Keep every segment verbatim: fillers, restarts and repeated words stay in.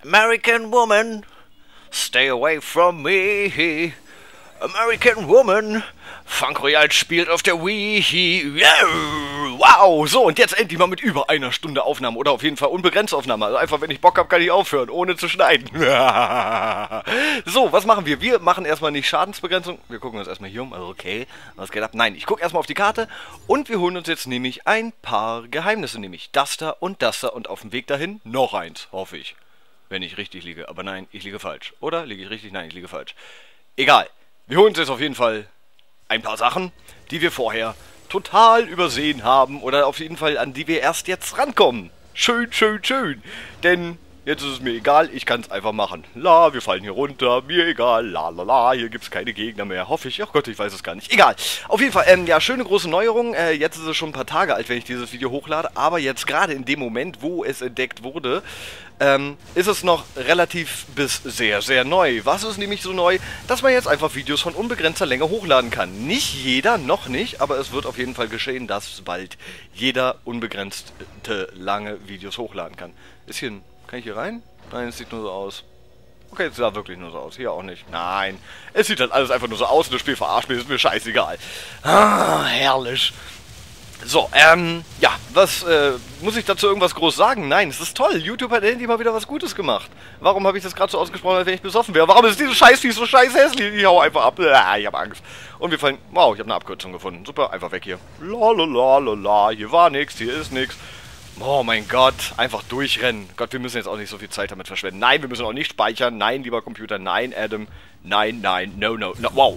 American woman, stay away from me. American woman, Funk Royale spielt auf der Wii. Yeah. Wow, so und jetzt endlich mal mit über einer Stunde Aufnahme oder auf jeden Fall unbegrenzte Aufnahme. Also einfach, wenn ich Bock habe, kann ich aufhören, ohne zu schneiden. So, was machen wir? Wir machen erstmal nicht Schadensbegrenzung. Wir gucken uns erstmal hier um. Also okay, was geht ab? Nein, ich gucke erstmal auf die Karte und wir holen uns jetzt nämlich ein paar Geheimnisse, nämlich das da und das da und auf dem Weg dahin noch eins, hoffe ich. Wenn ich richtig liege. Aber nein, ich liege falsch. Oder? Liege ich richtig? Nein, ich liege falsch. Egal. Wir holen uns jetzt auf jeden Fall ein paar Sachen, die wir vorher total übersehen haben oder auf jeden Fall an die wir erst jetzt rankommen. Schön, schön, schön. Denn jetzt ist es mir egal, ich kann es einfach machen. La, wir fallen hier runter, mir egal, la la la, hier gibt es keine Gegner mehr, hoffe ich. Ach Gott, ich weiß es gar nicht. Egal. Auf jeden Fall, ähm, ja, schöne große Neuerung. Äh, jetzt ist es schon ein paar Tage alt, wenn ich dieses Video hochlade, aber jetzt gerade in dem Moment, wo es entdeckt wurde, ähm, ist es noch relativ bis sehr, sehr neu. Was ist nämlich so neu? Dass man jetzt einfach Videos von unbegrenzter Länge hochladen kann. Nicht jeder, noch nicht, aber es wird auf jeden Fall geschehen, dass bald jeder unbegrenzte lange Videos hochladen kann. Ist hier ein... Kann ich hier rein? Nein, es sieht nur so aus. Okay, es sah wirklich nur so aus. Hier auch nicht. Nein. Es sieht halt alles einfach nur so aus und das Spiel verarscht mich. Ist mir scheißegal. Ah, herrlich. So, ähm, ja, was, äh, muss ich dazu irgendwas groß sagen? Nein, es ist toll. YouTube hat endlich mal wieder was Gutes gemacht. Warum habe ich das gerade so ausgesprochen, als wenn ich besoffen wäre? Warum ist dieses Scheißvieh so scheiß hässlich? Ich hau einfach ab. Ah, ich habe Angst. Und wir fallen... Wow, ich habe eine Abkürzung gefunden. Super, einfach weg hier. Lalalala, hier war nichts, hier ist nichts. Oh mein Gott, einfach durchrennen. Gott, wir müssen jetzt auch nicht so viel Zeit damit verschwenden. Nein, wir müssen auch nicht speichern. Nein, lieber Computer. Nein, Adam. Nein, nein, no, no, no. Wow.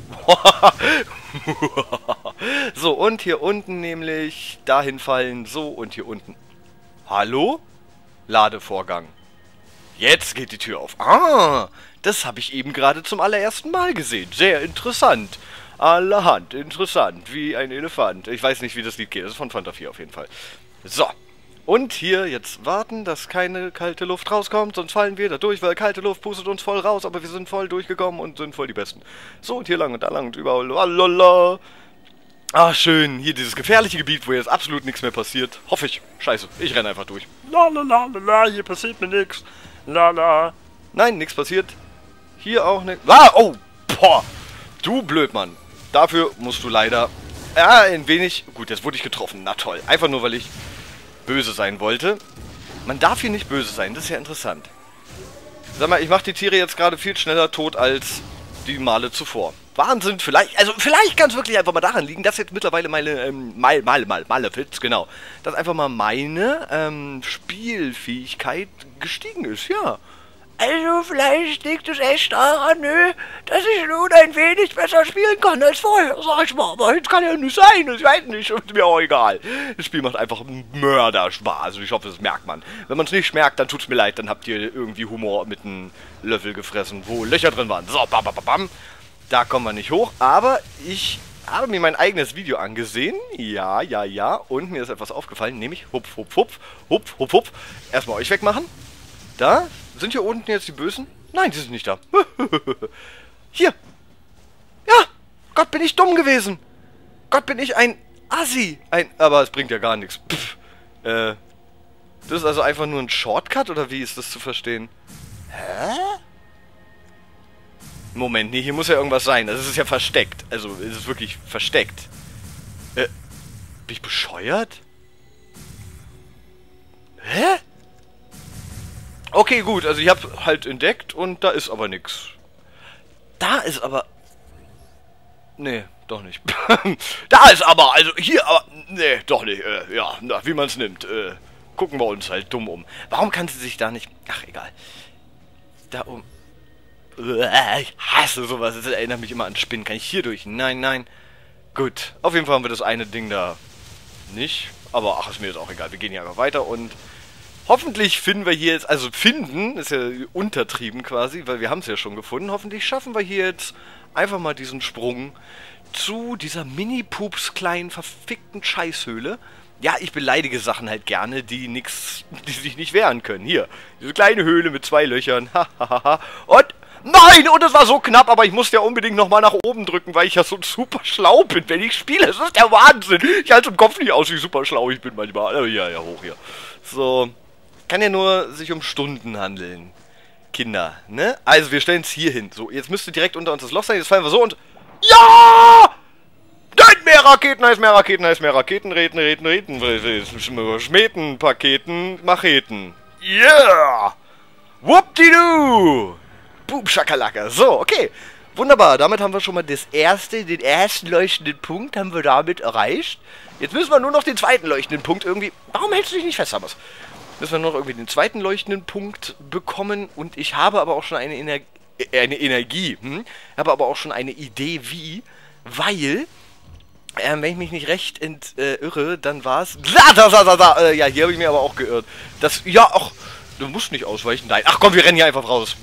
So, und hier unten nämlich dahin fallen. So, und hier unten. Hallo? Ladevorgang. Jetzt geht die Tür auf. Ah, das habe ich eben gerade zum allerersten Mal gesehen. Sehr interessant. Allerhand, interessant. Wie ein Elefant. Ich weiß nicht, wie das Lied geht. Das ist von Fanta vier auf jeden Fall. So. Und hier jetzt warten, dass keine kalte Luft rauskommt, sonst fallen wir da durch, weil kalte Luft pustet uns voll raus, aber wir sind voll durchgekommen und sind voll die Besten. So, und hier lang und da lang und überall. Lalala. Ah, schön. Hier dieses gefährliche Gebiet, wo jetzt absolut nichts mehr passiert. Hoffe ich. Scheiße, ich renne einfach durch. Lalalala, hier passiert mir nichts. Lala. Nein, nichts passiert. Hier auch nichts. Ah, oh, boah. Du Blödmann. Dafür musst du leider... Ja, ein wenig... Gut, jetzt wurde ich getroffen. Na toll. Einfach nur, weil ich... böse sein wollte. Man darf hier nicht böse sein, das ist ja interessant. Sag mal, ich mache die Tiere jetzt gerade viel schneller tot als die Male zuvor. Wahnsinn, vielleicht, also vielleicht kann es wirklich einfach mal daran liegen, dass jetzt mittlerweile meine, ähm, mal, mal, mal, Malefiz, genau, dass einfach mal meine, ähm, Spielfähigkeit gestiegen ist, ja. Also vielleicht liegt es echt daran, nö, dass ich nun ein wenig besser spielen kann als vorher, sag ich mal. Aber das kann ja nicht sein, ich weiß nicht, ist mir auch egal. Das Spiel macht einfach Mörderspaß und ich hoffe, das merkt man. Wenn man es nicht merkt, dann tut's mir leid, dann habt ihr irgendwie Humor mit einem Löffel gefressen, wo Löcher drin waren. So, bam, bam, bam, bam. Da kommen wir nicht hoch, aber ich habe mir mein eigenes Video angesehen. Ja, ja, ja, und mir ist etwas aufgefallen, nämlich hupf, hupf, hupf, hupf, hupf, hupf. Erstmal euch wegmachen. Da. Sind hier unten jetzt die Bösen? Nein, die sind nicht da. Hier. Ja. Gott, bin ich dumm gewesen. Gott, bin ich ein Assi. Ein, aber es bringt ja gar nichts. Pff. Äh. Das ist also einfach nur ein Shortcut, oder wie ist das zu verstehen? Hä? Moment, nee, hier muss ja irgendwas sein. Das ist ja versteckt. Also, es ist wirklich versteckt. Äh. Bin ich bescheuert? Hä? Okay, gut, also ich habe halt entdeckt und da ist aber nichts. Da ist aber... Nee, doch nicht. Da ist aber, also hier, aber... Nee, doch nicht. Äh, ja, na, wie man es nimmt. Äh, gucken wir uns halt dumm um. Warum kann sie sich da nicht... Ach, egal. Da oben... Ich hasse sowas. Das erinnert mich immer an Spinnen. Kann ich hier durch? Nein, nein. Gut, auf jeden Fall haben wir das eine Ding da nicht. Aber ach, ist mir jetzt auch egal. Wir gehen hier einfach weiter und... Hoffentlich finden wir hier jetzt, also finden, ist ja untertrieben quasi, weil wir haben es ja schon gefunden. Hoffentlich schaffen wir hier jetzt einfach mal diesen Sprung zu dieser Mini-Pups kleinen verfickten Scheißhöhle. Ja, ich beleidige Sachen halt gerne, die nix, die sich nicht wehren können. Hier, diese kleine Höhle mit zwei Löchern. Und, nein, und es war so knapp, aber ich musste ja unbedingt nochmal nach oben drücken, weil ich ja so super schlau bin, wenn ich spiele. Das ist der Wahnsinn. Ich halte im Kopf nicht aus, wie super schlau ich bin manchmal. Ja, ja, hoch hier. So... Kann ja nur sich um Stunden handeln. Kinder, ne? Also, wir stellen es hier hin. So, jetzt müsste direkt unter uns das Loch sein. Jetzt fallen wir so und... Ja! Nein, mehr Raketen, heißt mehr Raketen, heißt mehr Raketen, Reden, Reden, Reden, Schmeten, Paketen, Macheten. Yeah! Whoop-de-doo! Boom, Schakalaka. So, okay. Wunderbar, damit haben wir schon mal das erste, den ersten leuchtenden Punkt haben wir damit erreicht. Jetzt müssen wir nur noch den zweiten leuchtenden Punkt irgendwie... Warum hältst du dich nicht fest, Hammers? Müssen wir nur noch irgendwie den zweiten leuchtenden Punkt bekommen. Und ich habe aber auch schon eine, Ener äh, eine Energie. Hm? Habe aber auch schon eine Idee, wie. Weil... Ähm, wenn ich mich nicht recht entirre, äh, dann war es... Da, da, da, da, da. Äh, ja, hier habe ich mir aber auch geirrt. Das... Ja, ach... Du musst nicht ausweichen. Nein. Ach komm, wir rennen hier einfach raus.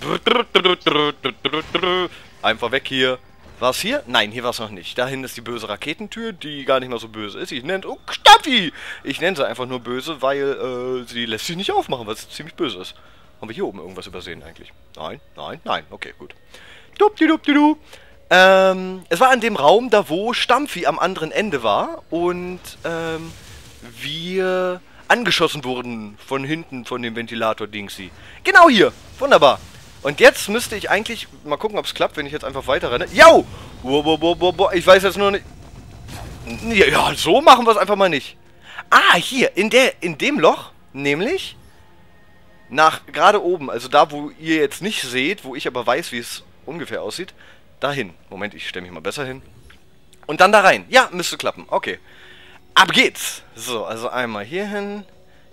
Einfach weg hier. War es hier? Nein, hier war es noch nicht. Dahin ist die böse Raketentür, die gar nicht mal so böse ist. Ich nenne... Oh, Staffi! Ich nenne sie einfach nur böse, weil äh, sie lässt sich nicht aufmachen, weil sie ziemlich böse ist. Haben wir hier oben irgendwas übersehen eigentlich? Nein, nein, nein. Okay, gut. Dupdidup-didu. Ähm, es war an dem Raum, da wo Stampfi am anderen Ende war und ähm, wir angeschossen wurden von hinten von dem Ventilator-Dingsy. Genau hier! Wunderbar! Und jetzt müsste ich eigentlich... Mal gucken, ob es klappt, wenn ich jetzt einfach weiter renne. Jau! Ich weiß jetzt nur nicht... Ja, so machen wir es einfach mal nicht. Ah, hier, in der, in dem Loch, nämlich nach gerade oben, also da, wo ihr jetzt nicht seht, wo ich aber weiß, wie es ungefähr aussieht, dahin. Moment, ich stelle mich mal besser hin. Und dann da rein. Ja, müsste klappen. Okay. Ab geht's. So, also einmal hier hin.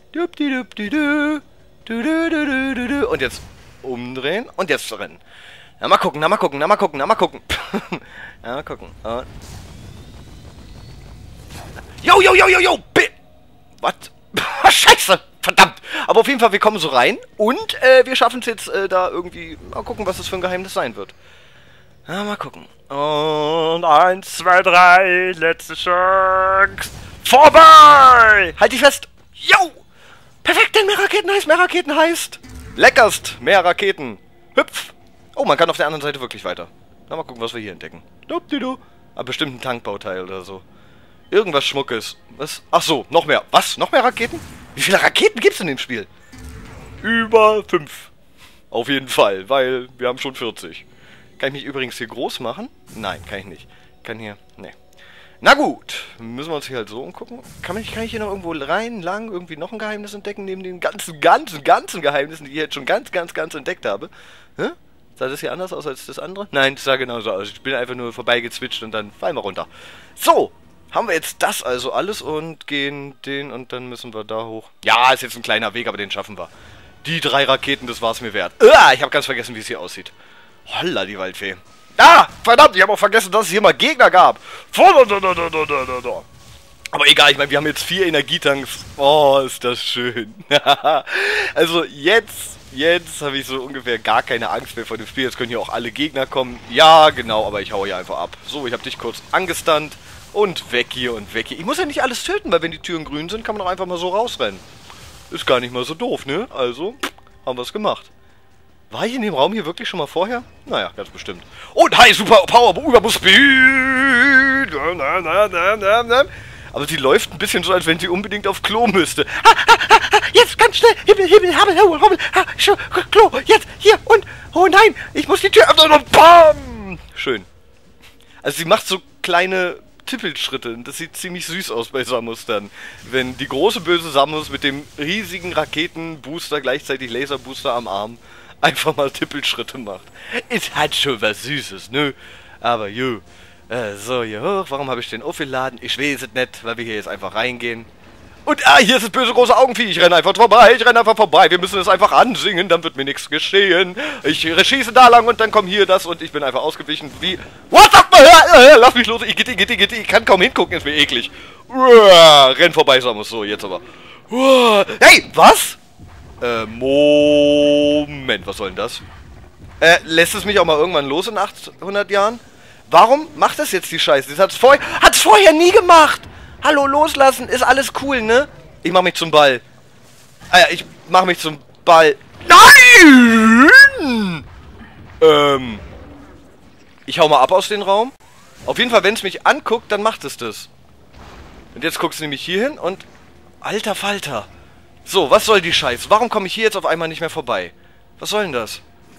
Und jetzt umdrehen und jetzt rennen. Na, mal gucken, na, mal gucken, na, mal gucken, na, mal gucken. Ja, mal gucken. Und jo, jo, jo, jo, jo. Was? Scheiße. Verdammt. Aber auf jeden Fall, wir kommen so rein. Und äh, wir schaffen es jetzt äh, da irgendwie... Mal gucken, was das für ein Geheimnis sein wird. Ja, mal gucken. Und eins, zwei, drei. Letzte Chance. Vorbei! Halt dich fest. Jo! Perfekt, denn mehr Raketen heißt, mehr Raketen heißt... Leckerst, mehr Raketen. Hüpf. Oh, man kann auf der anderen Seite wirklich weiter. Na, mal gucken, was wir hier entdecken. Aber bestimmt ein Tankbauteil oder so. Irgendwas Schmuckes. Was? Ach so, noch mehr. Was? Noch mehr Raketen? Wie viele Raketen gibt's in dem Spiel? Über fünf. Auf jeden Fall, weil wir haben schon vierzig. Kann ich mich übrigens hier groß machen? Nein, kann ich nicht. Kann hier... Nee. Na gut, müssen wir uns hier halt so umgucken. Kann ich, kann ich hier noch irgendwo rein, lang, irgendwie noch ein Geheimnis entdecken, neben den ganzen, ganzen, ganzen Geheimnissen, die ich jetzt schon ganz, ganz, ganz entdeckt habe? Hä? Sah das hier anders aus als das andere? Nein, das sah genauso aus. Ich bin einfach nur vorbeigezwitscht und dann fallen wir runter. So, haben wir jetzt das also alles und gehen den und dann müssen wir da hoch. Ja, ist jetzt ein kleiner Weg, aber den schaffen wir. Die drei Raketen, das war es mir wert. Uah, ich habe ganz vergessen, wie es hier aussieht. Holla, die Waldfee. Ah, verdammt, ich habe auch vergessen, dass es hier mal Gegner gab. Aber egal, ich meine, wir haben jetzt vier Energietanks. Oh, ist das schön. Also jetzt, jetzt habe ich so ungefähr gar keine Angst mehr vor dem Spiel. Jetzt können hier auch alle Gegner kommen. Ja, genau, aber ich hau hier einfach ab. So, ich habe dich kurz angestunt. Und weg hier und weg hier. Ich muss ja nicht alles töten, weil wenn die Türen grün sind, kann man auch einfach mal so rausrennen. Ist gar nicht mal so doof, ne? Also, haben wir es gemacht. War ich in dem Raum hier wirklich schon mal vorher? Naja, ganz bestimmt. Und hi, super Power, Überbus Speed. Aber sie läuft ein bisschen so, als wenn sie unbedingt auf Klo müsste. Ha, ha, ha, ha, jetzt ganz schnell. Himmel, Himmel, Himmel, Himmel, Himmel. Ha, Klo, jetzt, hier und... Oh nein, ich muss die Tür öffnen und BAM! Schön. Also sie macht so kleine Tippelschritte. Das sieht ziemlich süß aus bei Samus dann. Wenn die große böse Samus mit dem riesigen Raketenbooster, gleichzeitig Laserbooster am Arm, einfach mal Tippelschritte macht. Es hat schon was Süßes, ne? Aber jo. Äh, so, hier hoch. Warum habe ich den aufgeladen? Ich weiß es nicht, weil wir hier jetzt einfach reingehen. Und ah, hier ist das böse große Augenvieh. Ich renne einfach vorbei. Ich renne einfach vorbei. Wir müssen es einfach ansingen, dann wird mir nichts geschehen. Ich schieße da lang und dann kommt hier das und ich bin einfach ausgewichen wie... What the fuck? Lass mich los. Ich, gitti, gitti, gitti. Ich kann kaum hingucken, ist mir eklig. Uah, renn vorbei, Samus. So, jetzt aber. Uah. Hey, was? Äh, Moment, was soll denn das? Äh, lässt es mich auch mal irgendwann los in achthundert Jahren? Warum macht das jetzt die Scheiße? Das hat's vorher, hat's vorher nie gemacht! Hallo, loslassen, ist alles cool, ne? Ich mach mich zum Ball. Ah ja, ich mach mich zum Ball. Nein! Ähm. Ich hau mal ab aus dem Raum. Auf jeden Fall, wenn es mich anguckt, dann macht es das. Und jetzt guckst du nämlich hier hin und... Alter Falter. So, was soll die Scheiße? Warum komme ich hier jetzt auf einmal nicht mehr vorbei? Was soll denn das?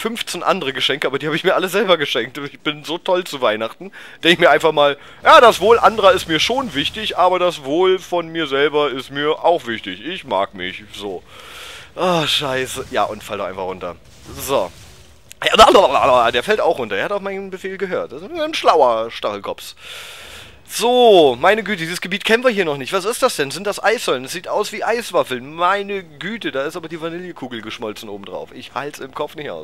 fünfzehn andere Geschenke, aber die habe ich mir alle selber geschenkt. Ich bin so toll zu Weihnachten. Denke ich mir einfach mal, ja, das Wohl anderer ist mir schon wichtig, aber das Wohl von mir selber ist mir auch wichtig. Ich mag mich, so. Ah, oh, scheiße. Ja, und fall doch einfach runter. So. Der fällt auch runter. Er hat auf meinen Befehl gehört. Das ist ein schlauer Stachelkops. So, meine Güte, dieses Gebiet kennen wir hier noch nicht. Was ist das denn? Sind das Eissäulen? Es sieht aus wie Eiswaffeln. Meine Güte, da ist aber die Vanillekugel geschmolzen oben drauf. Ich halte es im Kopf nicht aus.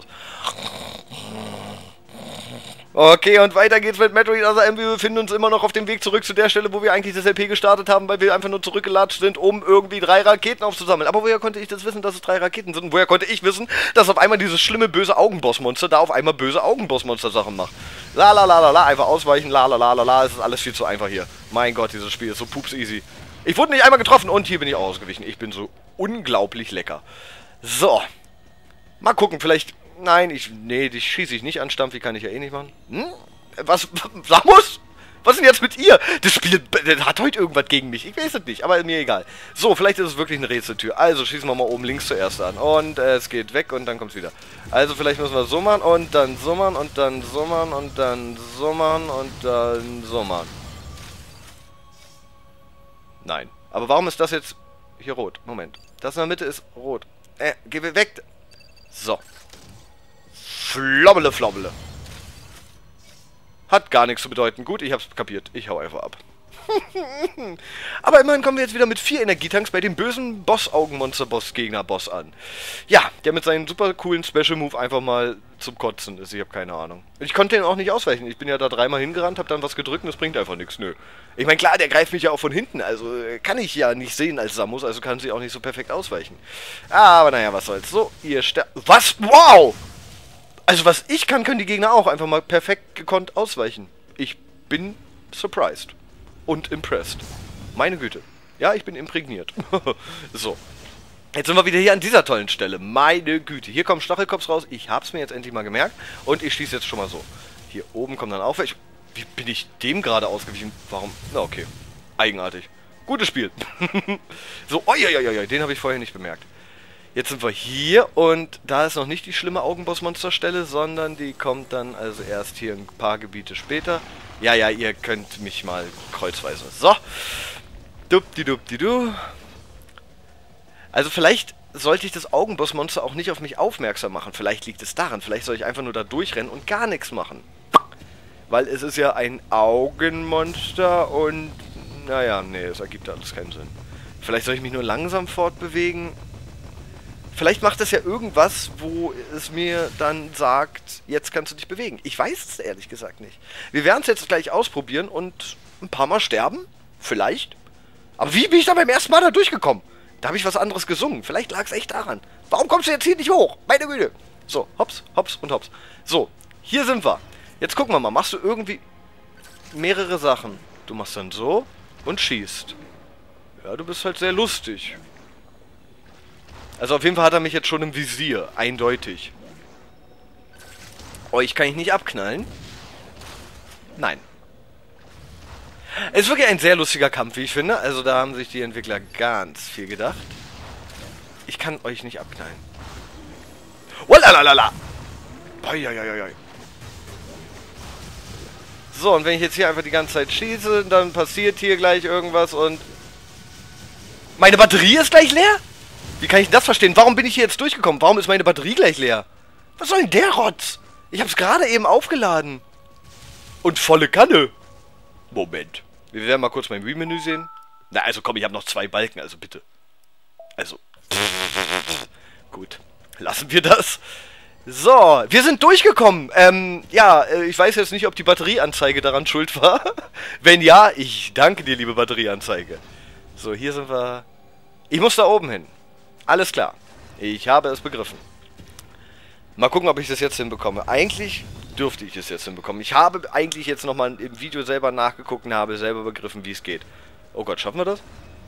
Okay, und weiter geht's mit Metroid Other M. Wir befinden uns immer noch auf dem Weg zurück zu der Stelle, wo wir eigentlich das L P gestartet haben, weil wir einfach nur zurückgelatscht sind, um irgendwie drei Raketen aufzusammeln. Aber woher konnte ich das wissen, dass es drei Raketen sind? Und woher konnte ich wissen, dass auf einmal dieses schlimme, böse Augenbossmonster da auf einmal böse Augenbossmonster-Sachen macht? La la la la la, einfach ausweichen, la la la la la, es ist alles viel zu einfach hier. Mein Gott, dieses Spiel ist so pups easy. Ich wurde nicht einmal getroffen und hier bin ich auch ausgewichen. Ich bin so unglaublich lecker. So. Mal gucken, vielleicht... Nein, ich... Nee, die schieße ich nicht an Stampfi, kann ich ja eh nicht machen. Hm? Was? Samus? Was ist denn jetzt mit ihr? Das Spiel das hat heute irgendwas gegen mich. Ich weiß es nicht, aber mir egal. So, vielleicht ist es wirklich eine Rätseltür. Also schießen wir mal oben links zuerst an. Und äh, es geht weg und dann kommt es wieder. Also vielleicht müssen wir so machen und dann so machen und dann so machen und dann so machen und dann so machen. Nein. Aber warum ist das jetzt hier rot? Moment. Das in der Mitte ist rot. Äh, geh weg. So. Flobbele, flobbele. Hat gar nichts zu bedeuten. Gut, ich hab's kapiert. Ich hau einfach ab. Aber immerhin kommen wir jetzt wieder mit vier Energietanks bei dem bösen Boss-Augenmonster-Boss-Gegner-Boss an. Ja, der mit seinem super coolen Special-Move einfach mal zum Kotzen ist. Ich habe keine Ahnung. Ich konnte den auch nicht ausweichen. Ich bin ja da dreimal hingerannt, hab dann was gedrückt und es bringt einfach nichts. Nö. Ich meine, klar, der greift mich ja auch von hinten. Also kann ich ja nicht sehen als Samus. Also kann sie auch nicht so perfekt ausweichen. Aber naja, was soll's. So, ihr sterbt... Was? Wow! Also was ich kann, können die Gegner auch einfach mal perfekt gekonnt ausweichen. Ich bin surprised. Und impressed. Meine Güte. Ja, ich bin imprägniert. So. Jetzt sind wir wieder hier an dieser tollen Stelle. Meine Güte. Hier kommen Stachelkops raus. Ich hab's mir jetzt endlich mal gemerkt. Und ich schieße jetzt schon mal so. Hier oben kommt dann auf. Ich, wie bin ich dem gerade ausgewichen? Warum? Na, okay. Eigenartig. Gutes Spiel. So, oi, oi, oi, oi, den habe ich vorher nicht bemerkt. Jetzt sind wir hier und da ist noch nicht die schlimme Augenboss-Monsterstelle, sondern die kommt dann also erst hier ein paar Gebiete später. Ja, ja, ihr könnt mich mal kreuzweise. So. Dupdi-dupdi-du. Also vielleicht sollte ich das Augenboss-Monster auch nicht auf mich aufmerksam machen. Vielleicht liegt es daran. Vielleicht soll ich einfach nur da durchrennen und gar nichts machen. Weil es ist ja ein Augenmonster und... Naja, nee, es ergibt alles keinen Sinn. Vielleicht soll ich mich nur langsam fortbewegen. Vielleicht macht es ja irgendwas, wo es mir dann sagt, jetzt kannst du dich bewegen. Ich weiß es ehrlich gesagt nicht. Wir werden es jetzt gleich ausprobieren und ein paar Mal sterben. Vielleicht. Aber wie bin ich da beim ersten Mal da durchgekommen? Da habe ich was anderes gesungen. Vielleicht lag es echt daran. Warum kommst du jetzt hier nicht hoch? Meine Güte. So, hops, hops und hops. So, hier sind wir. Jetzt gucken wir mal. Machst du irgendwie mehrere Sachen? Du machst dann so und schießt. Ja, du bist halt sehr lustig. Also auf jeden Fall hat er mich jetzt schon im Visier. Eindeutig. Euch kann ich nicht abknallen. Nein. Es ist wirklich ein sehr lustiger Kampf, wie ich finde. Also da haben sich die Entwickler ganz viel gedacht. Ich kann euch nicht abknallen. Wallalalala! So, und wenn ich jetzt hier einfach die ganze Zeit schieße, dann passiert hier gleich irgendwas und... Meine Batterie ist gleich leer? Wie kann ich das verstehen? Warum bin ich hier jetzt durchgekommen? Warum ist meine Batterie gleich leer? Was soll denn der Rotz? Ich hab's gerade eben aufgeladen. Und volle Kanne. Moment. Wir werden mal kurz mein Wii-Menü sehen. Na, also komm, ich habe noch zwei Balken, also bitte. Also. Gut. Lassen wir das. So, wir sind durchgekommen. Ähm, ja, ich weiß jetzt nicht, ob die Batterieanzeige daran schuld war. Wenn ja, ich danke dir, liebe Batterieanzeige. So, hier sind wir... Ich muss da oben hin. Alles klar. Ich habe es begriffen. Mal gucken, ob ich das jetzt hinbekomme. Eigentlich dürfte ich es jetzt hinbekommen. Ich habe eigentlich jetzt nochmal im Video selber nachgeguckt und habe selber begriffen, wie es geht. Oh Gott, schaffen wir das?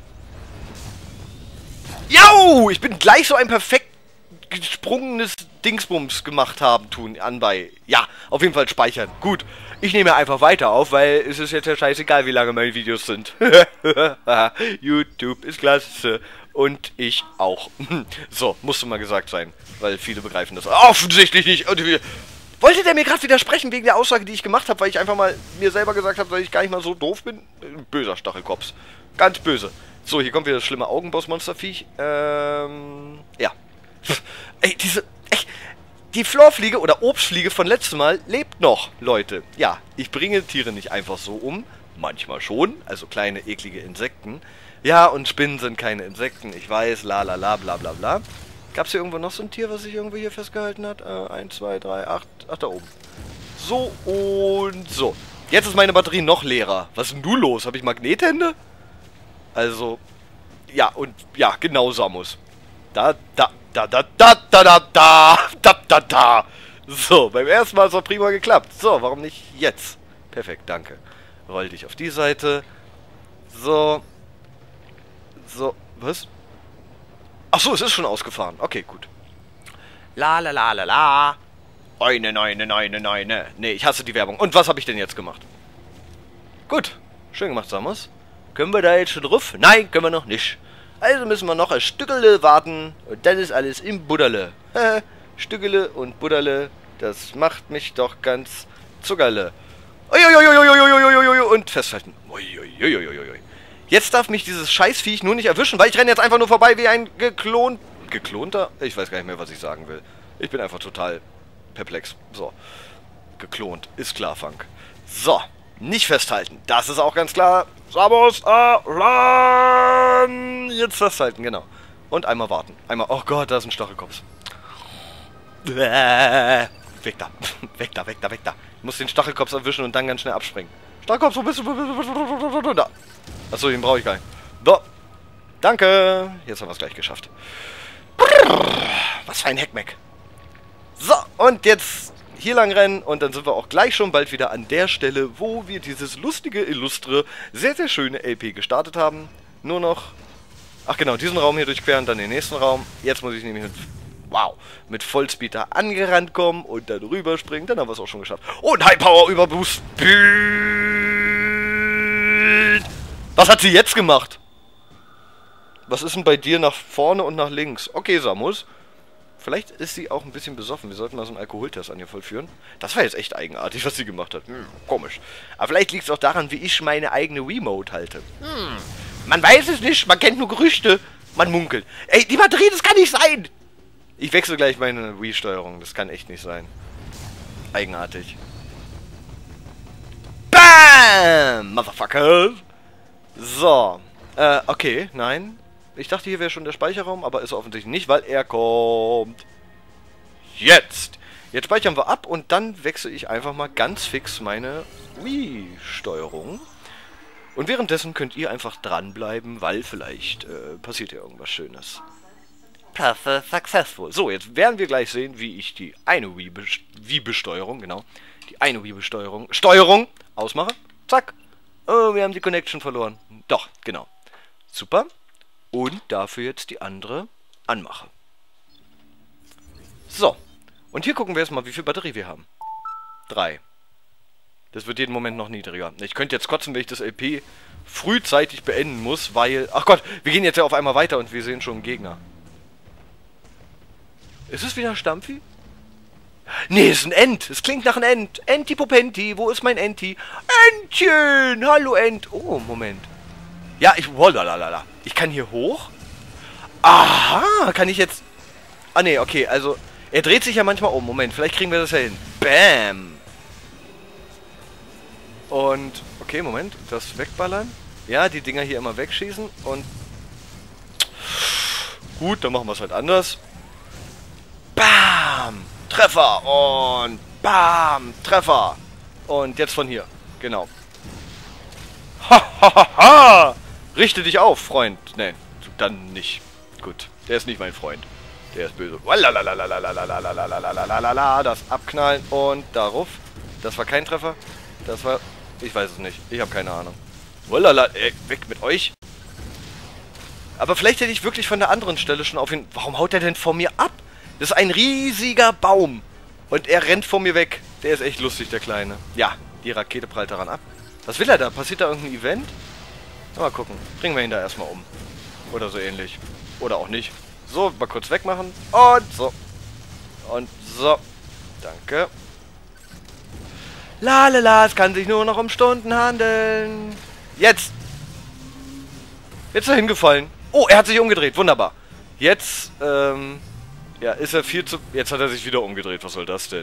Jau! Ich bin gleich so ein perfekt gesprungenes Dingsbums gemacht haben tun anbei. Ja, auf jeden Fall speichern. Gut. Ich nehme einfach weiter auf, weil es ist jetzt ja scheißegal, wie lange meine Videos sind. YouTube ist klasse. Und ich auch. So, musste mal gesagt sein, weil viele begreifen das offensichtlich nicht. Und wir, wollte der mir gerade widersprechen wegen der Aussage, die ich gemacht habe, weil ich einfach mal mir selber gesagt habe, dass ich gar nicht mal so doof bin? Böser Stachelkops. Ganz böse. So, hier kommt wieder das schlimme Augenboss-Monsterviech. Ähm, ja. Ey, diese, echt, die Florfliege oder Obstfliege von letztem Mal lebt noch, Leute. Ja, ich bringe Tiere nicht einfach so um. Manchmal schon, also kleine, eklige Insekten. Ja, und Spinnen sind keine Insekten, ich weiß, la la la bla bla bla. Gab es hier irgendwo noch so ein Tier, was sich irgendwo hier festgehalten hat? Äh, eins, zwei, drei, acht, ach, da oben. So und so. Jetzt ist meine Batterie noch leerer. Was ist denn du los? Habe ich Magnethände? Also, ja, und, ja, genau, Samus. Da, da, da, da, da, da, da, da, da, da, da. So, beim ersten Mal hat es doch prima geklappt. So, warum nicht jetzt? Perfekt, danke. Roll dich auf die Seite. So. So, was? Ach so, es ist schon ausgefahren. Okay, gut. La la la la la. Eine, neine, neine, neine. Nee, ich hasse die Werbung. Und was habe ich denn jetzt gemacht? Gut. Schön gemacht, Samus. Können wir da jetzt schon drauf? Nein, können wir noch nicht. Also müssen wir noch ein Stückele warten. Und dann ist alles im Budderle. Stückele und Budderle. Das macht mich doch ganz zuckerle. Uiuiuiuiuiuiuiui. Und festhalten. Uiuiuiuiui. Jetzt darf mich dieses Scheißviech nur nicht erwischen, weil ich renne jetzt einfach nur vorbei wie ein geklont... Geklonter? Ich weiß gar nicht mehr, was ich sagen will. Ich bin einfach total perplex. So. Geklont. Ist klar, Funk. So. Nicht festhalten. Das ist auch ganz klar. Samus, Alarm! Jetzt festhalten, genau. Und einmal warten. Einmal... Oh Gott, da ist ein Stachelkopf. Weg da. Weg da, weg da, weg da. Ich muss den Stachelkopf erwischen und dann ganz schnell abspringen. Stachelkopf, wo bist du? Da. Achso, den brauche ich gar nicht. So. Danke. Jetzt haben wir es gleich geschafft. Was für ein Heckmeck. So, und jetzt hier lang rennen und dann sind wir auch gleich schon bald wieder an der Stelle, wo wir dieses lustige, illustre, sehr, sehr schöne L P gestartet haben. Nur noch... Ach genau, diesen Raum hier durchqueren, dann den nächsten Raum. Jetzt muss ich nämlich mit... Wow, mit Vollspeed da angerannt kommen und dann rüberspringen. Dann haben wir es auch schon geschafft. Und High Power Überboost. Was hat sie jetzt gemacht? Was ist denn bei dir nach vorne und nach links? Okay, Samus. Vielleicht ist sie auch ein bisschen besoffen. Wir sollten mal so einen Alkoholtest an ihr vollführen. Das war jetzt echt eigenartig, was sie gemacht hat. Hm, komisch. Aber vielleicht liegt es auch daran, wie ich meine eigene Wiimote halte. Hm, man weiß es nicht. Man kennt nur Gerüchte. Man munkelt. Ey, die Batterie, das kann nicht sein. Ich wechsle gleich meine Wii-Steuerung. Das kann echt nicht sein. Eigenartig. Bam! Motherfucker! So. Äh, okay, nein. Ich dachte, hier wäre schon der Speicherraum, aber ist offensichtlich nicht, weil er kommt. Jetzt! Jetzt speichern wir ab und dann wechsle ich einfach mal ganz fix meine Wii-Steuerung. Und währenddessen könnt ihr einfach dranbleiben, weil vielleicht äh, passiert ja irgendwas Schönes. Path successful. So, jetzt werden wir gleich sehen, wie ich die eine Wii-Besteuerung, genau, die eine Wii-Besteuerung, Steuerung ausmache. Zack. Oh, wir haben die Connection verloren. Doch, genau. Super. Und dafür jetzt die andere anmache. So. Und hier gucken wir jetzt mal, wie viel Batterie wir haben. Drei. Das wird jeden Moment noch niedriger. Ich könnte jetzt kotzen, wenn ich das L P frühzeitig beenden muss, weil... Ach Gott, wir gehen jetzt ja auf einmal weiter und wir sehen schon einen Gegner. Ist es wieder Stampfi? Nee, es ist ein Ent. Es klingt nach einem Ent. Enti Popenti, wo ist mein Enti? Entchen! Hallo Ent. Oh, Moment. Ja, ich... Wollalalala. Ich kann hier hoch? Aha, kann ich jetzt... Ah, nee, okay, also... Er dreht sich ja manchmal um. Moment, vielleicht kriegen wir das ja hin. Bam! Und... Okay, Moment. Das wegballern. Ja, die Dinger hier immer wegschießen. Und... Gut, dann machen wir es halt anders. Bam! Treffer! Und... Bam! Treffer! Und jetzt von hier. Genau. Ha, ha, ha, ha! Richte dich auf, Freund. Nee, dann nicht. Gut, der ist nicht mein Freund. Der ist böse. Das abknallen und darauf. Das war kein Treffer. Das war... Ich weiß es nicht. Ich habe keine Ahnung. Ey, weg mit euch. Aber vielleicht hätte ich wirklich von der anderen Stelle schon auf ihn... Warum haut er denn vor mir ab? Das ist ein riesiger Baum. Und er rennt vor mir weg. Der ist echt lustig, der Kleine. Ja, die Rakete prallt daran ab. Was will er da? Passiert da irgendein Event? Mal gucken. Bringen wir ihn da erstmal um. Oder so ähnlich. Oder auch nicht. So, mal kurz wegmachen. Und so. Und so. Danke. Lalala, es kann sich nur noch um Stunden handeln. Jetzt. Jetzt ist er hingefallen. Oh, er hat sich umgedreht. Wunderbar. Jetzt, ähm... ja, ist er viel zu... Jetzt hat er sich wieder umgedreht. Was soll das denn?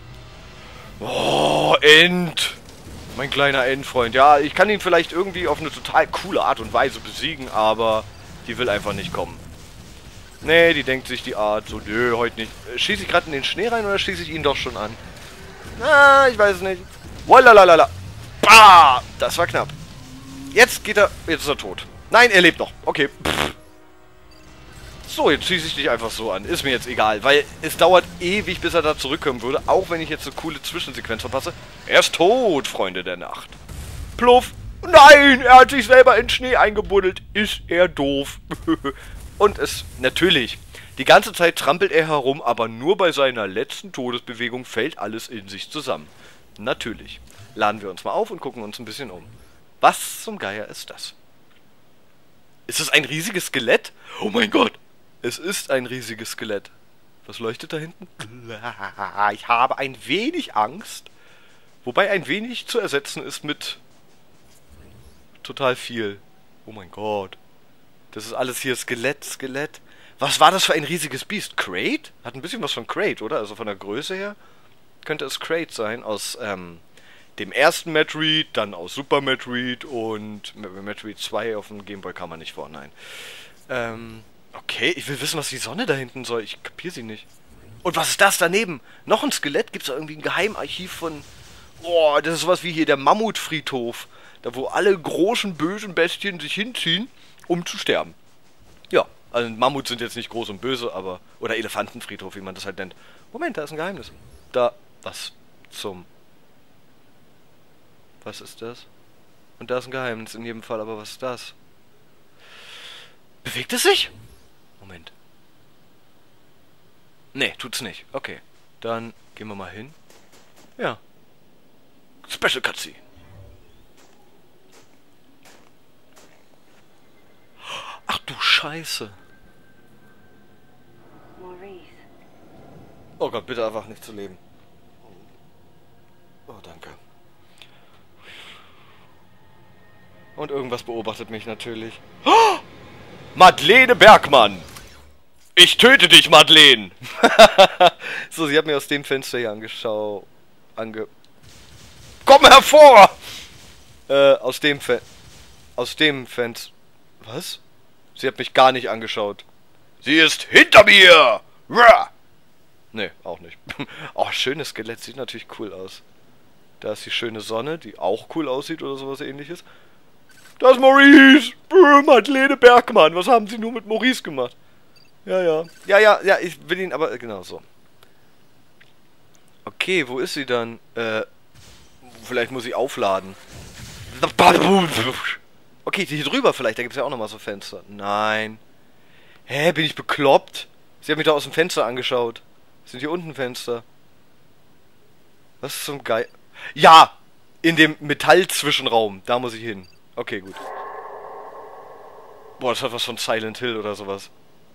Oh, End. Mein kleiner Endfreund. Ja, ich kann ihn vielleicht irgendwie auf eine total coole Art und Weise besiegen, aber die will einfach nicht kommen. Nee, die denkt sich die Art so, nö, heute nicht. Schieße ich gerade in den Schnee rein oder schieße ich ihn doch schon an? Ah, ich weiß es nicht. Wallalalala. Bah! Das war knapp. Jetzt geht er... Jetzt ist er tot. Nein, er lebt noch. Okay. Pff. So, jetzt schieße ich dich einfach so an. Ist mir jetzt egal, weil es dauert ewig, bis er da zurückkommen würde. Auch wenn ich jetzt eine coole Zwischensequenz verpasse. Er ist tot, Freunde der Nacht. Pluff. Nein, er hat sich selber in Schnee eingebuddelt. Ist er doof. Und es... Natürlich... Die ganze Zeit trampelt er herum, aber nur bei seiner letzten Todesbewegung fällt alles in sich zusammen. Natürlich. Laden wir uns mal auf und gucken uns ein bisschen um. Was zum Geier ist das? Ist es ein riesiges Skelett? Oh mein Gott! Es ist ein riesiges Skelett. Was leuchtet da hinten? Ich habe ein wenig Angst. Wobei ein wenig zu ersetzen ist mit... total viel. Oh mein Gott. Das ist alles hier Skelett, Skelett. Was war das für ein riesiges Biest? Kraid? Hat ein bisschen was von Kraid, oder? Also von der Größe her könnte es Kraid sein. Aus ähm, dem ersten Metroid, dann aus Super Metroid und Metroid zwei auf dem Gameboy kam man nicht vor, nein. Ähm, okay, ich will wissen, was die Sonne da hinten soll. Ich kapier sie nicht. Und was ist das daneben? Noch ein Skelett? Gibt es da irgendwie ein Geheimarchiv von... Oh, das ist sowas wie hier der Mammutfriedhof. Da wo alle großen, bösen Bestien sich hinziehen, um zu sterben. Ja. Also Mammuts sind jetzt nicht groß und böse, aber... Oder Elefantenfriedhof, wie man das halt nennt. Moment, da ist ein Geheimnis. Da... Was zum... Was ist das? Und da ist ein Geheimnis in jedem Fall, aber was ist das? Bewegt es sich? Moment. Nee, tut's nicht. Okay. Dann gehen wir mal hin. Ja. Special Cutscene. Ach du Scheiße. Oh Gott, bitte einfach nicht zu leben. Oh, danke. Und irgendwas beobachtet mich natürlich. Oh! Madeleine Bergmann! Ich töte dich, Madeleine! So, sie hat mir aus dem Fenster hier angeschaut. Ange... Komm hervor! Äh, aus dem Fen... Aus dem Fenster... Was? Sie hat mich gar nicht angeschaut. Sie ist hinter mir! Ruah! Nee, auch nicht. Oh, schönes Skelett. Sieht natürlich cool aus. Da ist die schöne Sonne, die auch cool aussieht oder sowas ähnliches. Das ist Maurice! Brr, Madeleine Bergmann. Was haben Sie nur mit Maurice gemacht? Ja, ja. Ja, ja, ja, ich will ihn aber... Genau, so. Okay, wo ist sie dann? Äh, vielleicht muss ich aufladen. Okay, hier drüber vielleicht. Da gibt es ja auch nochmal so Fenster. Nein. Hä, bin ich bekloppt? Sie hat mich doch aus dem Fenster angeschaut. Sind hier unten Fenster? Was zum Geil... Ja! In dem Metall-Zwischenraum. Da muss ich hin. Okay, gut. Boah, das hat was von Silent Hill oder sowas.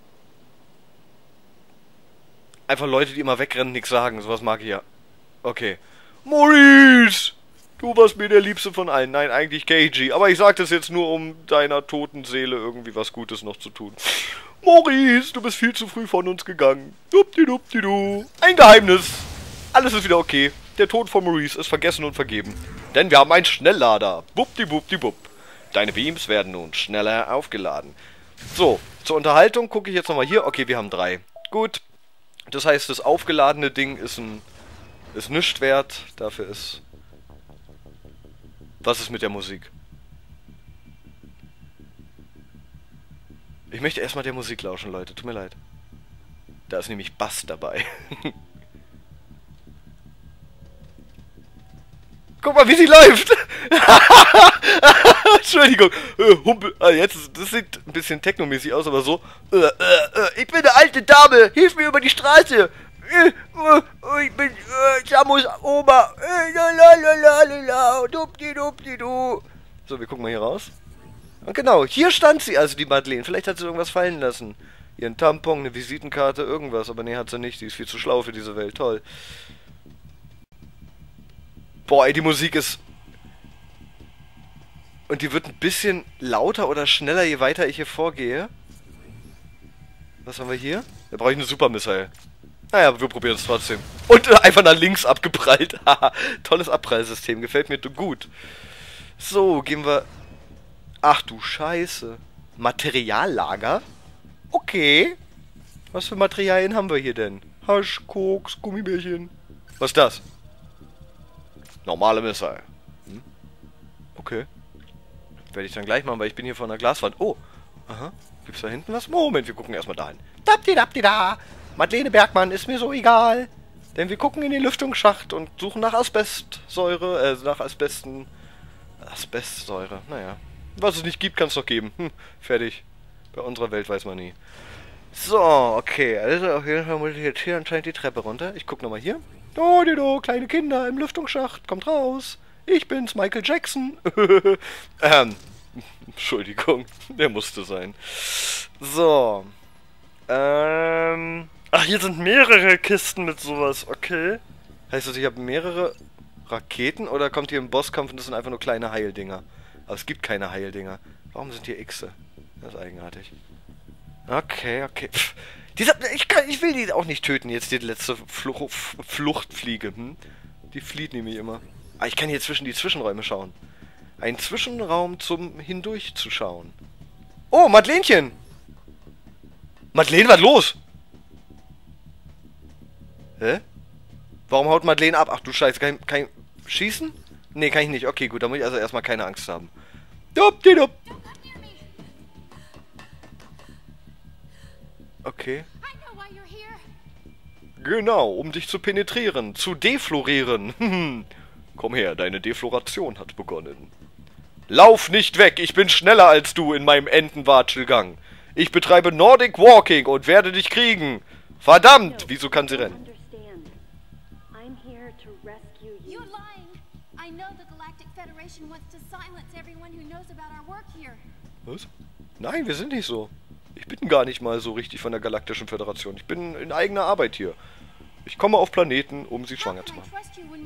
Einfach Leute, die immer wegrennen, nichts sagen. Sowas mag ich ja. Okay. Maurice! Du warst mir der Liebste von allen. Nein, eigentlich Keiji. Aber ich sag das jetzt nur, um deiner toten Seele irgendwie was Gutes noch zu tun. Maurice, du bist viel zu früh von uns gegangen. Dupdidup-didu. Ein Geheimnis. Alles ist wieder okay. Der Tod von Maurice ist vergessen und vergeben. Denn wir haben einen Schnelllader. Bupdibup-dibub. Deine Beams werden nun schneller aufgeladen. So, zur Unterhaltung gucke ich jetzt nochmal hier. Okay, wir haben drei. Gut. Das heißt, das aufgeladene Ding ist ein... ist nichts wert. Dafür ist... Was ist mit der Musik? Ich möchte erstmal der Musik lauschen, Leute. Tut mir leid. Da ist nämlich Bass dabei. Guck mal, wie sie läuft! Entschuldigung. Äh, Humpel. Ah, jetzt ist, das sieht ein bisschen technomäßig aus, aber so. Äh, äh, äh, ich bin eine alte Dame. Hilf mir über die Straße. Äh, äh, ich bin äh, Samus Oma. Äh, lalalala, dupdi, dupdi, du. So, wir gucken mal hier raus. Und genau, hier stand sie, also die Madeleine. Vielleicht hat sie irgendwas fallen lassen. Ihren Tampon, eine Visitenkarte, irgendwas. Aber nee, hat sie nicht. Die ist viel zu schlau für diese Welt. Toll. Boah, ey, die Musik ist... Und die wird ein bisschen lauter oder schneller, je weiter ich hier vorgehe. Was haben wir hier? Da brauche ich eine Super Missile. Naja, wir probieren es trotzdem. Und äh, einfach nach links abgeprallt. Haha, tolles Abprallsystem. Gefällt mir gut. So, gehen wir... Ach du Scheiße. Materiallager? Okay. Was für Materialien haben wir hier denn? Hasch, Koks, Gummibärchen. Was ist das? Normale Missile. Hm? Okay. Werde ich dann gleich machen, weil ich bin hier vor einer Glaswand. Oh. Aha. Gibt's da hinten was? Moment, wir gucken erstmal dahin. Dapdi-dapdi-da. Madeleine Bergmann ist mir so egal. Denn wir gucken in den Lüftungsschacht und suchen nach Asbestsäure, äh, nach Asbesten... Asbestsäure, naja. Was es nicht gibt, kann es doch geben. Hm, fertig. Bei unserer Welt weiß man nie. So, okay. Also auf jeden Fall muss ich jetzt hier anscheinend die Treppe runter. Ich guck nochmal hier. Oh, die do, kleine Kinder im Lüftungsschacht. Kommt raus. Ich bin's, Michael Jackson. ähm, Entschuldigung. Der musste sein. So. Ähm... Ach, hier sind mehrere Kisten mit sowas, okay. Heißt das, ich habe mehrere Raketen oder kommt hier ein Bosskampf und das sind einfach nur kleine Heildinger? Aber es gibt keine Heildinger. Warum sind hier Xe? Das ist eigenartig. Okay, okay. Pff, dieser, ich, kann, ich will die auch nicht töten, jetzt die letzte Fluch, Fluchtfliege. Hm? Die flieht nämlich immer. Ah, ich kann hier zwischen die Zwischenräume schauen. Ein Zwischenraum zum Hindurchzuschauen. Oh, Madelenchen! Madeleine, was los? Hä? Warum haut Madeleine ab? Ach du Scheiße, kann ich, kann ich schießen? Nee, kann ich nicht. Okay, gut, da muss ich also erstmal keine Angst haben. Dup-di-dup. Okay. Genau, um dich zu penetrieren, zu deflorieren. Komm her, deine Defloration hat begonnen. Lauf nicht weg, ich bin schneller als du in meinem Entenwatschelgang. Ich betreibe Nordic Walking und werde dich kriegen. Verdammt, wieso kann sie rennen? Was? Nein, wir sind nicht so. Ich bin gar nicht mal so richtig von der Galaktischen Föderation. Ich bin in eigener Arbeit hier. Ich komme auf Planeten, um sie schwanger zu machen.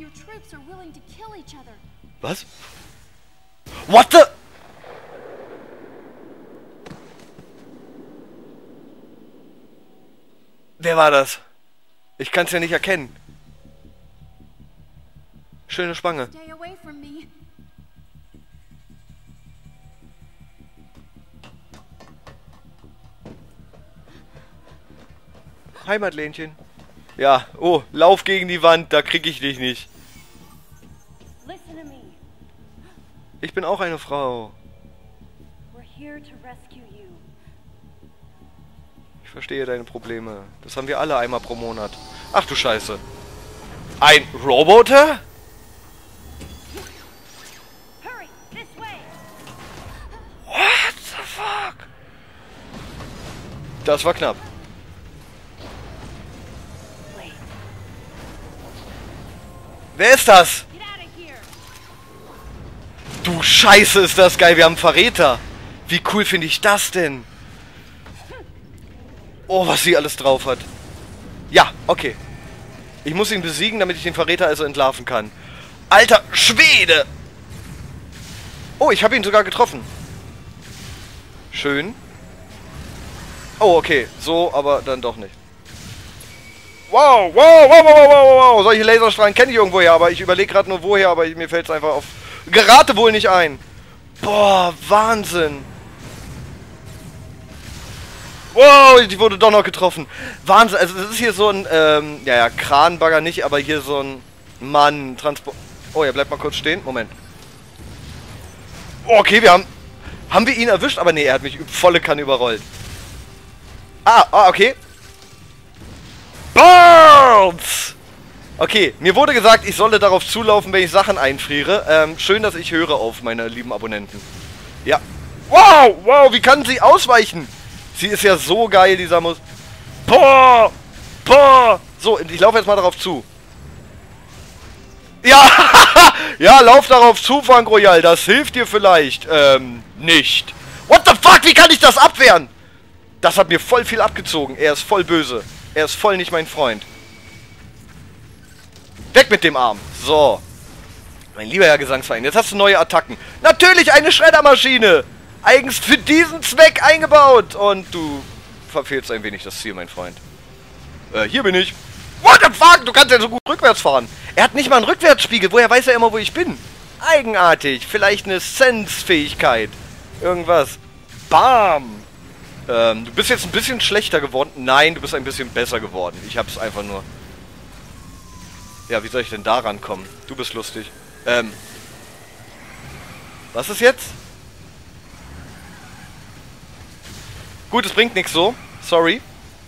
Was? What the... Wer war das? Ich kann es ja nicht erkennen. Schöne Spange. Hi, Madelenchen. Ja, oh, lauf gegen die Wand, da krieg ich dich nicht. Ich bin auch eine Frau. Ich verstehe deine Probleme. Das haben wir alle einmal pro Monat. Ach du Scheiße. Ein Roboter? What the fuck? Das war knapp. Wer ist das? Du Scheiße, ist das geil. Wir haben einen Verräter. Wie cool finde ich das denn? Oh, was sie alles drauf hat. Ja, okay. Ich muss ihn besiegen, damit ich den Verräter also entlarven kann. Alter Schwede! Oh, ich habe ihn sogar getroffen. Schön. Oh, okay. So, aber dann doch nicht. Wow, wow, wow, wow, wow, wow, wow. Solche Laserstrahlen kenne ich irgendwoher, aber ich überlege gerade nur woher, aber ich, mir fällt es einfach auf... Gerate wohl nicht ein. Boah, Wahnsinn. Wow, die wurde doch noch getroffen. Wahnsinn, also das ist hier so ein, ähm, ja, ja, Kranbagger nicht, aber hier so ein Mann, Transport... Oh, ja, bleibt mal kurz stehen. Moment. Oh, okay, wir haben... Haben wir ihn erwischt? Aber nee, er hat mich volle Kanne überrollt. Ah, ah, okay. Bounce! Okay, mir wurde gesagt, ich solle darauf zulaufen, wenn ich Sachen einfriere. Ähm, schön, dass ich höre auf meine lieben Abonnenten. Ja. Wow, wow, wie kann sie ausweichen? Sie ist ja so geil, dieser Mus... Boah! Boah! So, ich laufe jetzt mal darauf zu. Ja! Ja, lauf darauf zu, Frank Royal. Das hilft dir vielleicht. Ähm, nicht. Fuck, wie kann ich das abwehren? Das hat mir voll viel abgezogen. Er ist voll böse. Er ist voll nicht mein Freund. Weg mit dem Arm. So. Mein lieber Herr Gesangsverein, jetzt hast du neue Attacken. Natürlich eine Schreddermaschine. Eigens für diesen Zweck eingebaut. Und du verfehlst ein wenig das Ziel, mein Freund. Äh, hier bin ich. What the fuck? Du kannst ja so gut rückwärts fahren. Er hat nicht mal einen Rückwärtsspiegel. Woher weiß er immer, wo ich bin? Eigenartig. Vielleicht eine Sense-Fähigkeit. Irgendwas. Bam. Ähm, du bist jetzt ein bisschen schlechter geworden. Nein, du bist ein bisschen besser geworden. Ich hab's einfach nur... Ja, wie soll ich denn da rankommen? Du bist lustig. Ähm... Was ist jetzt? Gut, es bringt nichts so. Sorry.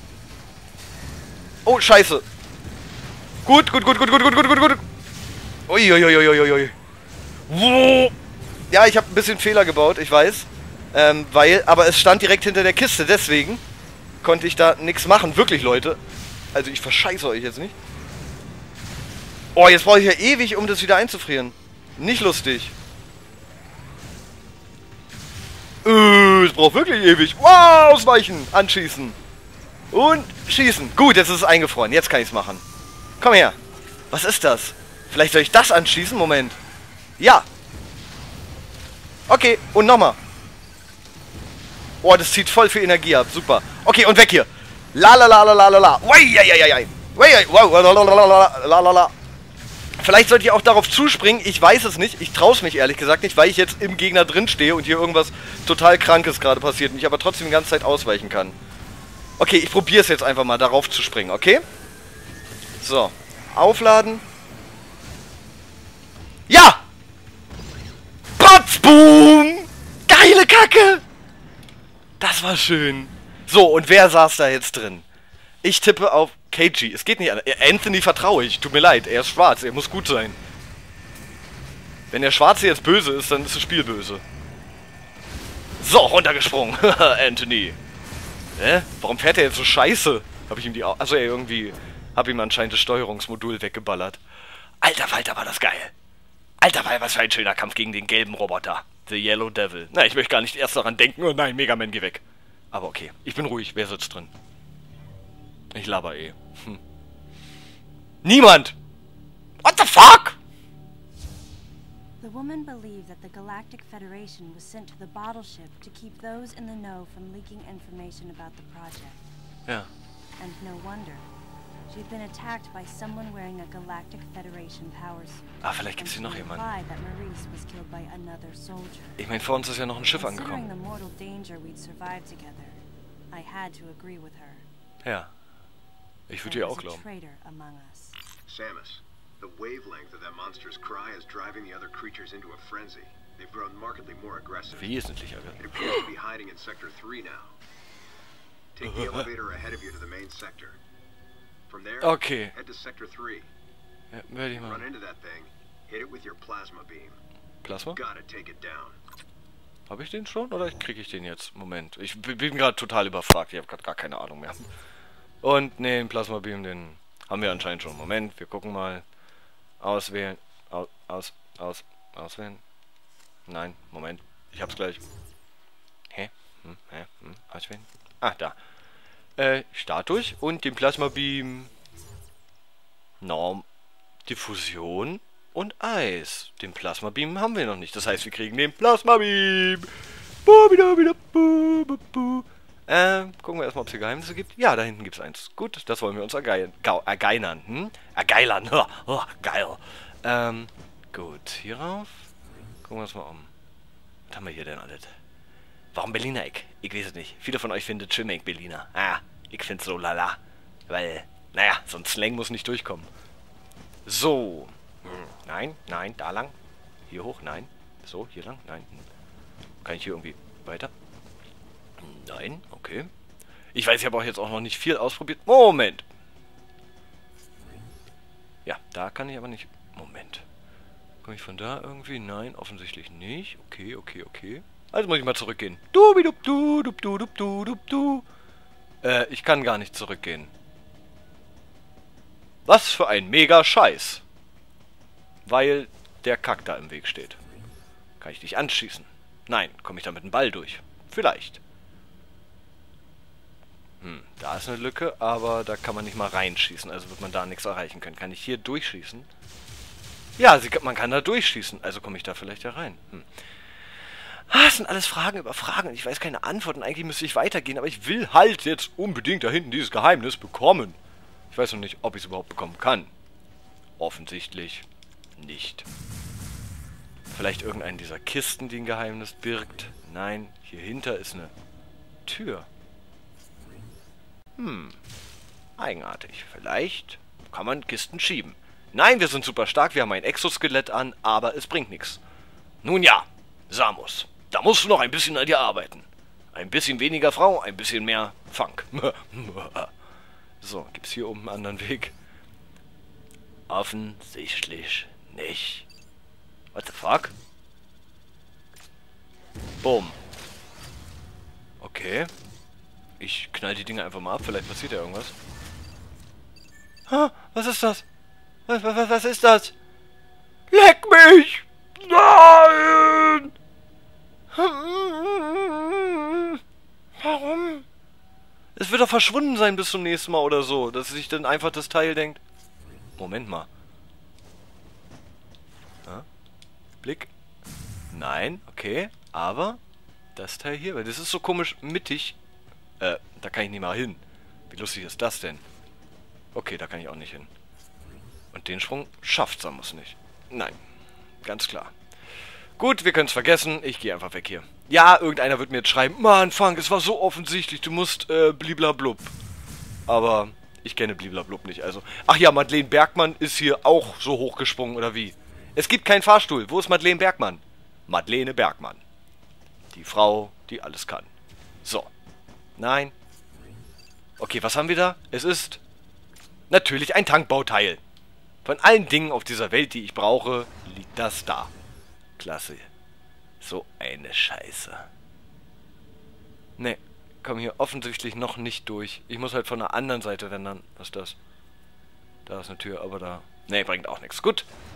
Oh, scheiße. Gut, gut, gut, gut, gut, gut, gut, gut, gut. Uiuiuiuiui. Ja, ich habe ein bisschen Fehler gebaut, ich weiß. Ähm, weil, aber es stand direkt hinter der Kiste, deswegen konnte ich da nichts machen. Wirklich, Leute. Also ich verscheiße euch jetzt nicht. Oh, jetzt brauche ich ja ewig, um das wieder einzufrieren. Nicht lustig. Äh, es braucht wirklich ewig. Wow, ausweichen, anschießen. Und schießen. Gut, jetzt ist es eingefroren. Jetzt kann ich es machen. Komm her. Was ist das? Vielleicht soll ich das anschießen? Moment. Ja. Okay, und nochmal. Oh, das zieht voll viel Energie ab. Super. Okay, und weg hier. La la la la la la la. Wow. Vielleicht sollte ich auch darauf zuspringen. Ich weiß es nicht. Ich traue es mich ehrlich gesagt nicht, weil ich jetzt im Gegner drin stehe und hier irgendwas total Krankes gerade passiert und ich aber trotzdem die ganze Zeit ausweichen kann. Okay, ich probiere es jetzt einfach mal, darauf zu springen, okay? So. Aufladen. Ja! Batz, boom! Geile Kacke! Das war schön. So, und wer saß da jetzt drin? Ich tippe auf K G. Es geht nicht an. Anthony vertraue ich. Tut mir leid. Er ist schwarz. Er muss gut sein. Wenn der Schwarze jetzt böse ist, dann ist das Spiel böse. So, runtergesprungen. Anthony. Hä? Warum fährt er jetzt so scheiße? Hab ich ihm die... Au also, er irgendwie... Hab ihm anscheinend das Steuerungsmodul weggeballert. Alter Falter, war das geil. Alter Falter, was für ein schöner Kampf gegen den gelben Roboter. The Yellow Devil. Na, ich möchte gar nicht erst daran denken. Oh nein, Mega Man, geh weg. Aber okay. Ich bin ruhig. Wer sitzt drin? Ich laber eh. Hm. Niemand! What the fuck? The woman believed that the Galactic Federation was sent to the bottle ship to keep those in the know from leaking information about the project. Ja. And no wonder. She'd been attacked by someone wearing a Galactic Federation power suit. Ah, vielleicht gibt's hier noch jemanden. That Maurice was killed by another soldier. Ich meine, vor uns ist ja noch ein Schiff angekommen. Considering the mortal danger we'd survived together, I had to agree with her. Ja. Ich würde ihr auch glauben. Samus, the wavelength of that monster's cry is driving the other creatures into a frenzy. They've grown markedly more aggressive. Wesentlich It appears to be hiding in Sector three now. Take the elevator ahead of you to the main sector. From there, okay. Head to Sector three. Ja, werde ich Run mal. into that thing. Hit it with your plasma beam. Plasma? Gotta take it down. Habe ich den schon oder kriege ich den jetzt? Moment. Ich bin gerade total überfragt. Ich habe gerade gar keine Ahnung mehr. Und ne, den Plasma Beam, den haben wir anscheinend schon. Moment, wir gucken mal. Auswählen. Aus, aus, aus, auswählen. Nein, Moment. Ich hab's gleich. Hä? Hm, hä? Hm, auswählen. Ah, da. Äh, Start durch und den Plasma Beam. Norm. Diffusion und Eis. Den Plasma Beam haben wir noch nicht. Das heißt, wir kriegen den Plasma Beam. Ähm, gucken wir erstmal, ob es hier Geheimnisse gibt. Ja, da hinten gibt es eins. Gut, das wollen wir uns ergeil ergeilern. Hm? Ergeilern. Oh, geil. Ähm, gut, hierauf. Gucken wir uns mal um. Was haben wir hier denn alles? Warum Berliner Eck? Ich weiß es nicht. Viele von euch finden Chimek Berliner. Ah, ich finde so lala. Weil, naja, so ein Slang muss nicht durchkommen. So. Hm, nein, nein, da lang. Hier hoch, nein. So, hier lang, nein. Kann ich hier irgendwie weiter? Nein, okay. Ich weiß, ich habe auch jetzt auch noch nicht viel ausprobiert. Moment. Ja, da kann ich aber nicht... Moment. Komme ich von da irgendwie? Nein, offensichtlich nicht. Okay, okay, okay. Also muss ich mal zurückgehen. Du, du, du, du, du, du, du, du. Äh, ich kann gar nicht zurückgehen. Was für ein mega Scheiß. Weil der Kack da im Weg steht. Kann ich dich anschießen? Nein, komme ich da mit dem Ball durch? Vielleicht. Hm, da ist eine Lücke, aber da kann man nicht mal reinschießen. Also wird man da nichts erreichen können. Kann ich hier durchschießen? Ja, sie, man kann da durchschießen. Also komme ich da vielleicht ja rein. Hm. Ah, das sind alles Fragen über Fragen. Ich weiß keine Antworten. Eigentlich müsste ich weitergehen, aber ich will halt jetzt unbedingt da hinten dieses Geheimnis bekommen. Ich weiß noch nicht, ob ich es überhaupt bekommen kann. Offensichtlich nicht. Vielleicht irgendeine dieser Kisten, die ein Geheimnis birgt. Nein, hier hinter ist eine Tür. Hm, eigenartig. Vielleicht kann man Kisten schieben. Nein, wir sind super stark, wir haben ein Exoskelett an, aber es bringt nichts. Nun ja, Samus, da musst du noch ein bisschen an dir arbeiten. Ein bisschen weniger Frau, ein bisschen mehr Funk. So, gibt's hier oben einen anderen Weg? Offensichtlich nicht. What the fuck? Boom. Okay. Ich knall die Dinger einfach mal ab, vielleicht passiert ja irgendwas. Ha, was ist das? Was, was, was ist das? Leck mich! Nein! Warum? Es wird doch verschwunden sein bis zum nächsten Mal oder so, dass sich dann einfach das Teil denkt. Moment mal. Ja? Blick. Nein, okay, aber das Teil hier, weil das ist so komisch mittig. Äh, da kann ich nicht mal hin. Wie lustig ist das denn? Okay, da kann ich auch nicht hin. Und den Sprung schafft Samus nicht. Nein, ganz klar. Gut, wir können es vergessen. Ich gehe einfach weg hier. Ja, irgendeiner wird mir jetzt schreiben, Mann, Funk, es war so offensichtlich, du musst äh, bliblablub. Aber ich kenne bliblablub nicht, also. Ach ja, Madeleine Bergmann ist hier auch so hochgesprungen, oder wie? Es gibt keinen Fahrstuhl. Wo ist Madeleine Bergmann? Madeleine Bergmann. Die Frau, die alles kann. So. Nein. Okay, was haben wir da? Es ist natürlich ein Tankbauteil. Von allen Dingen auf dieser Welt, die ich brauche, liegt das da. Klasse. So eine Scheiße. Ne, komme hier offensichtlich noch nicht durch. Ich muss halt von der anderen Seite wandern. Was ist das? Da ist eine Tür, aber da... Ne, bringt auch nichts. Gut.